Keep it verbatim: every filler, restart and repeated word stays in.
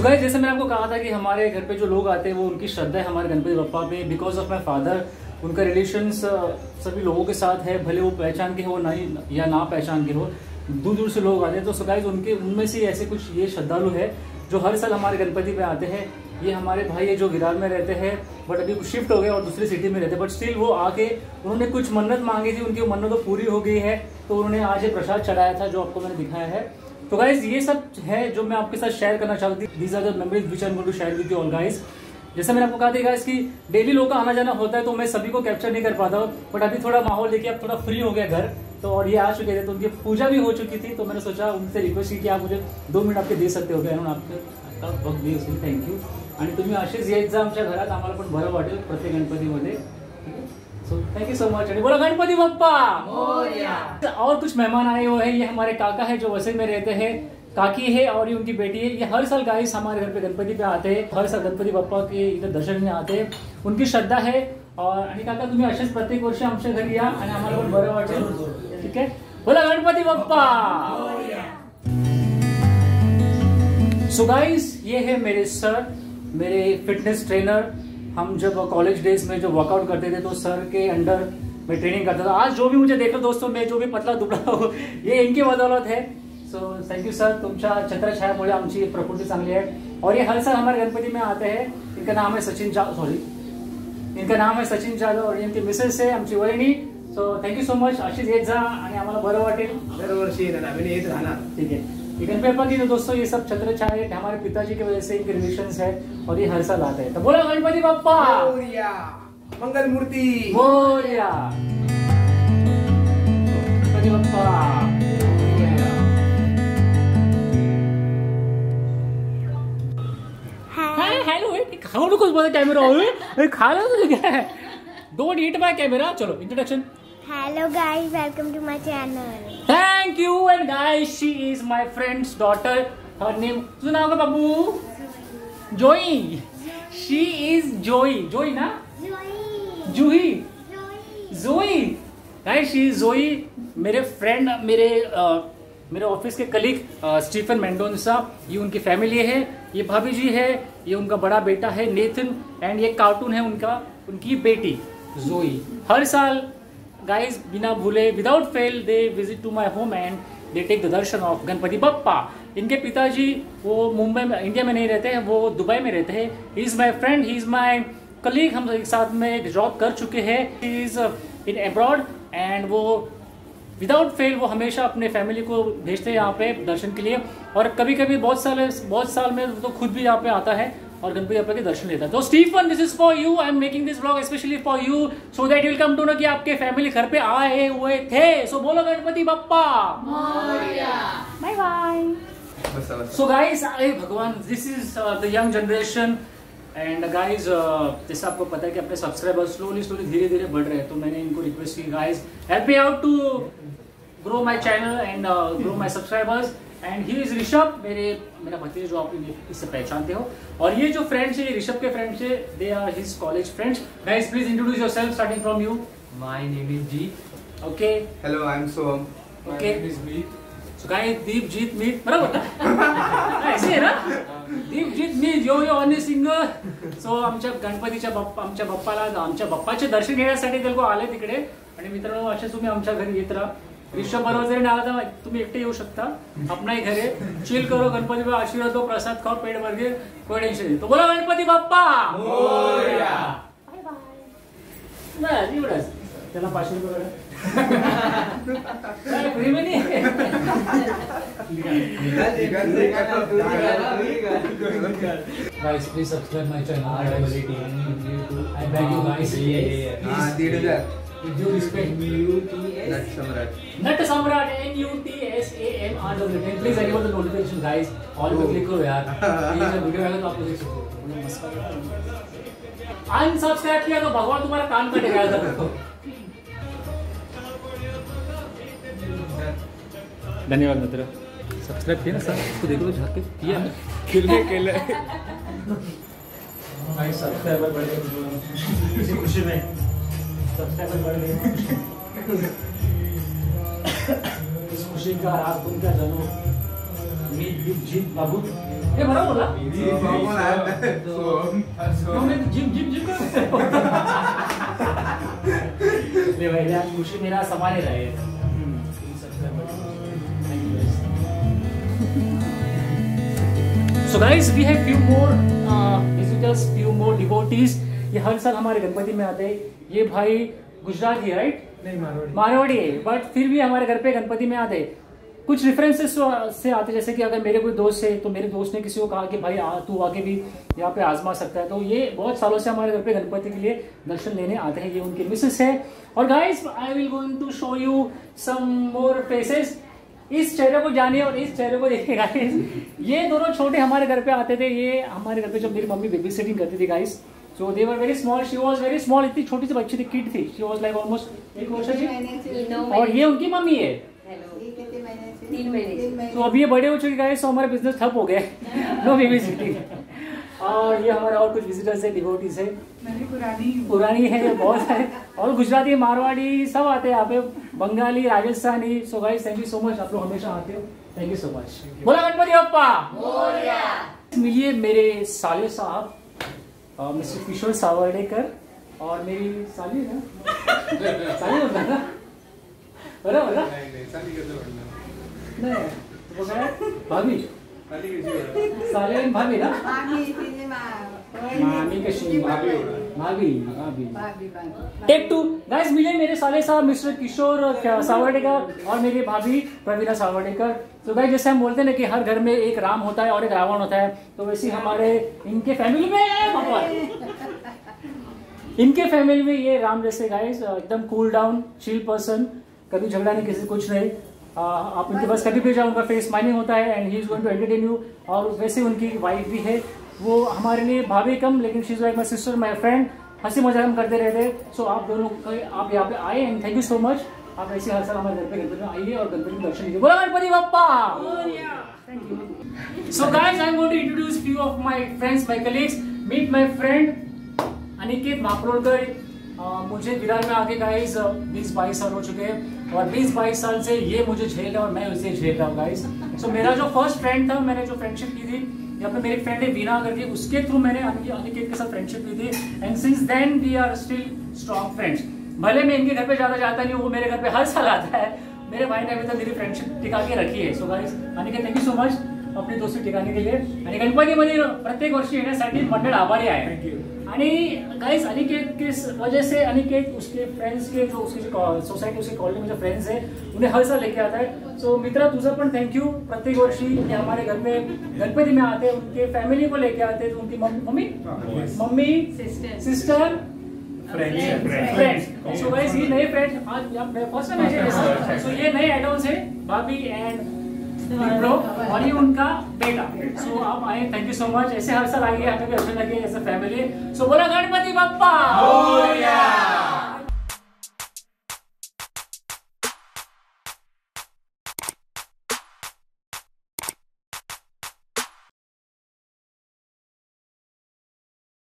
Guys जैसे मैंने आपको कहा था कि हमारे घर पे जो लोग आते हैं वो उनकी श्रद्धा है हमारे गणपति बप्पा पे। बिकॉज ऑफ माई फादर, उनका रिलेशंस सभी लोगों के साथ है, भले वो पहचान के हो ना या ना पहचान के हो, दूर दूर से लोग आते हैं। तो गाइस उनके उनमें से ऐसे कुछ ये श्रद्धालु है जो हर साल हमारे गणपति पे आते हैं। ये हमारे भाई है जो विरार में रहते हैं, बट अभी शिफ्ट हो गए और दूसरी सिटी में रहते हैं, बट स्टिल वो आके उन्होंने कुछ मन्नत मांगी थी, उनकी मन्नत तो पूरी हो गई है। तो उन्होंने आज ये प्रसाद चढ़ाया था जो आपको मैंने दिखाया है। तो गाइज ये सब है जो मैं आपके साथ शेयर करना चाहती थी। These are the memories which I am going to share with you all guys. जैसे मैंने आपको कहा था गाइज कि डेली लोग का आना जाना होता है तो मैं सभी को कैप्चर नहीं कर पाता हूँ, बट अभी थोड़ा माहौल देखिए अब थोड़ा फ्री हो गया घर, तो और ये आ चुके थे तो उनकी पूजा भी हो चुकी थी। तो मैंने सोचा उनसे रिक्वेस्ट की कि आप मुझे दो मिनट आपके दे सकते हो क्या, आपका वक्त दिए उसके थँक यू। आणि तुम्ही असेच येत जा आमच्या घरात, आम्हाला पण बरं वाटेल प्रत्येक गणपतीमध्ये। So thank you so much. बोलो गणपति बप्पा मोरया। और कुछ मेहमान आए हुए हैं, ये हमारे काका है जो वसई में रहते हैं, काकी है और ये उनकी बेटी है। ये हर साल गाइस हमारे घर पे गणपति पे आते हैं, हर साल गणपति बप्पा के इधर दर्शन में आते हैं, उनकी श्रद्धा है। और आणि काका तुम्ही असेच प्रत्येक वर्षी आमच्या घरी या आणि आम्हाला पण बरं वाटेल, ठीक है। बोला गणपति बप्पा। सो गाइस ये है मेरे सर, मेरे फिटनेस ट्रेनर। हम जब कॉलेज डेज में जो वर्कआउट करते थे तो सर के अंडर मैं ट्रेनिंग करता था। आज जो भी मुझे देख लो दोस्तों, मैं जो भी पतला दुबला हूँ ये इनकी बदौलत है। सो थैंक यू सर, तुमच्या छत्रछायामुळे आमची प्रकृति चांगली है। और ये हर साल हमारे गणपति में आते हैं। इनका नाम है सचिन जा सॉरी इनका नाम है सचिन जाधव और इनकी मिसेस है आमची वहिनी। So thank you so much. अशीच येत जा आणि आम्हाला बरं वाटेल, दरवर्षी येत राहणार, ठीक है। गणपति बप्पा की दोस्तों ये सब छत्र छाया हमारे पिताजी की वजह से इनके रिलेशंस है और ये हर साल आते हैं। तो बोला गणपति बप्पा मोरया, मंगल मूर्ति मोरया, गणपति बप्पा। हाय हेलो, खाओ नको बोला कैमरा, खा लो तुझे क्या है, डोंट ईट माय कैमरा। चलो introduction. Hello guys, welcome to my channel. Thank you and guys, she is my friend's daughter. Her name, तुझं नाव का बाबू? जोई. She is Joy. Joy ना? जूही. जोई. Guys, she is Zoe. मेरे फ्रेंड, मेरे uh, मेरे office के कलीग स्टीफन मेंडोन्सा, ये उनकी फैमिली है। ये भाभी जी है, ये उनका बड़ा बेटा है नेथन, एंड ये कार्टून है उनका उनकी बेटी जोई। हर साल गाइज बिना भूले without fail they visit to my home and they take the darshan of Ganpati Bappa. इनके पिताजी वो मुंबई में, इंडिया में नहीं रहते हैं, वो दुबई में रहते हैं। He is my friend, he is my colleague, हम एक साथ में जॉब कर चुके हैं। He is in abroad and वो विदाउट फेल वो हमेशा अपने फैमिली को भेजते हैं यहाँ पे दर्शन के लिए। और कभी कभी बहुत साल बहुत साल में तो खुद भी यहाँ पे आता है और गणपति बप्पा के दर्शन लेता है। तो Stephen, this is for you, I am making this vlog specially for you so that you will come to know कि आपके फैमिली घर पे आए हुए थे। सो बोलो Ganpati Bappa Morya. Bye bye. So guys, अरे भगवान, this is the young generation and guys जैसे आपको पता है कि अपने सब्सक्राइबर्स स्लोली स्लोली धीरे धीरे बढ़ रहे हैं। तो मैंने इनको रिक्वेस्ट की guys help me out to grow my channel and grow my subscribers. And he is Rishabh, मेरे मेरा भतीजा जो आप इससे पहचानते हो। और ये जो फ्रेंड्स है, ये ऋषभ के फ्रेंड्स है, they are his college friends. Guys please introduce yourself starting from you. My name is Jeet. Okay, hello, I am Soham. Okay, so guys Deepjeet Meet, बरोबर ऐसे आहे ना, दीपजीत मीत यो यो आणि सिंगर। सो आमच्या गणपतीच्या बाप्पा आमच्या बाप्पाला आमच्या बाप्पाचे दर्शन घेण्यासाठी ते लोक आले तिकडे। आणि मित्रांनो, असे तुम्ही आमच्या घरी येत राहा। ऋषभ बरोबर जरी आला तर तुम्ही एकटे येऊ शकता, अपना ही घर है, चिल करो, गणपति बाबा आशीर्वाद दो, प्रसाद खाओ, पेट भर के, कोई टेंशन नहीं। तो बोला गणपति बाप्पा मोरया। Bye bye. बस एवढंच, त्याला पाचशे रुपये काय फ्री में नहीं। Guys, please subscribe my channel. I beg you guys. हाँ, दीड हजार। With due respect, नट सम्राट, नट सम्राट, N U T S A M R W N। Please enable the notification guys, all पे क्लिक करो यार। ये जब वीडियो आएगा तो आप लोग देख सकते हो। मस्त अनसब्सक्राइब किया तो भगवान तुम्हारा कान कटेगा यार। धन्यवाद मित्र, सब्सक्राइब किया ना सर, इसको देखो झाँक के किया किले किले। भाई सब्सक्राइबर बढ़ गए इसी खुशी में, सब्सक्राइबर बढ़ गए इस खुशी का रात उनका जन्म मी जिम बाबू ये बड़ा बोला तो मैं जिम जिम जिम ले भाई यार खुशी मेरा संभाले रहे So guys, we have few more uh, visitors, few more devotees. ये हर साल हमारे गणपति में आते हैं. ये भाई गुजराती है, राइट? नहीं, मारवाड़ी. मारवाड़ी है, बट फिर भी हमारे घर पे गणपति में आते हैं. कुछ रेफरेंसेस से आते, जैसे कि अगर मेरे कोई दोस्त है तो मेरे दोस्त ने किसी को कहा कि भाई आ, तू आके भी यहाँ पे आजमा सकता है. तो ये बहुत सालों से हमारे घर पे गणपति के लिए दर्शन लेने आते हैं. ये उनके मिसेस है. और guys, I will going to show you some more faces. इस चेहरे को जानिए और इस चेहरे को देखिए गाइस. ये दोनों छोटे हमारे घर पे आते थे. ये हमारे घर पे जब मेरी मम्मी बेबी सिटिंग करती थी guys, so they were very small. She was very small. इतनी छोटी सी बच्ची थी, किड थी. शी वाज लाइक ऑलमोस्ट एक वर्ष की. और ये उनकी मम्मी है. तीन महीने. तो अभी ये बड़े हो चुके गाइस, तो हमारा बिजनेस ठप हो गया. No baby sitting. और ये हमारे और कुछ विजिटर्स है, डिवोटीज है. पुरानी पुरानी है बहुत सारे. और गुजराती, मारवाड़ी सब आते हैं यहाँ पे, Bengali, Rajasthani. So guys, thank you so much. आप लोग हमेशा आते हो. Thank you so much. बोला गणपति बप्पा. मिलिए मेरे साले साहब मिस्टर किशोर सावर्डेकर और मेरी साली ना साली होता है ना, बोला बोला नहीं तो बोला भाभी साले भाभी ना, मामी कशी भाभी भाभी भाभी. Take two guys. मिले मेरे साले साहब मिस्टर किशोर सावर्डेकर और मेरी भाभी प्रवीणा सावर्डेकर. तो गाइस, जैसे हम बोलते हैं ना कि हर घर में एक राम होता है और एक रावण होता है, तो वैसे हमारे इनके फैमिली में भगवान इनके फैमिली में ये राम जैसे गाइस, एकदम कूल डाउन चिल पर्सन. कभी झगड़ा नहीं, किसी कुछ नहीं. आ, आप उनके पास कभी भी जाओ, उनका फेस स्माइलिंग होता है and he is going to entertain you. और वैसे उनकी वाइफ भी है, वो हमारे लिए भाभी कम, लेकिन she is like my sister, my friend. हंसी मजाक हम करते रहते. सो आप दोनों आप यहाँ पे आए and thank you so much. आप ऐसे हर साल हमारे घर पे गणपति में आइए और गणपति दर्शन लीजिए. बोला Ganpati Bappa. Thank you. So guys, I am going to introduce few of my friends, my colleagues. Meet my friend Aniket Mahaprolkar. मुझे विरार में आके गाइस बीस बाईस साल हो चुके हैं और बीस बाईस साल से ये मुझे झेल रहा है और मैं उसे झेल रहा हूँ गाइस. सो मेरा जो फर्स्ट फ्रेंड था, मैंने जो फ्रेंडशिप की थी, यहाँ पे मेरी फ्रेंड है वीना करके, उसके थ्रू मैंने अनिकेत के साथ फ्रेंडशिप की थी. And since then we are still strong friends. भले मैं इनके घर पे ज्यादा जाता नहीं हूँ, वो मेरे घर पे हर साल आता है. मेरे भाई ने अभी तक मेरी फ्रेंडशिप टिका के रखी है. So guys, Aniket thank you so much अपनी दोस्ती टिकाने के लिए. आणि गणपतीमध्ये प्रत्येक वर्षी येण्यासाठी मंडळ आभारी आहे. आणि गाइस, अनिकेत के वजह से अनिकेत उसके फ्रेंड्स के जो उसकी सोसाइटी, उसके कॉलोनी में जो फ्रेंड्स है, उन्हें हर साल लेके आता है. सो मित्रा, तुझा पण थैंक यू. प्रत्येक वर्षी ये हमारे घर में गणपति में आते हैं, उनके फैमिली को लेके आते हैं. तो उनकी mummy mummy sister friends. So guys, ये नए फ्रेंड्स आज फर्स्ट टाइम है. सो ये नए एडॉन्स है, भाभी एंड ब्रो, और ये उनका बेटा. सो आप आए, थैंक यू सो मच. ऐसे हर साल आइए, हमें भी अच्छा लगे ऐसे फैमिली. सो बोला गणपति बप्पा.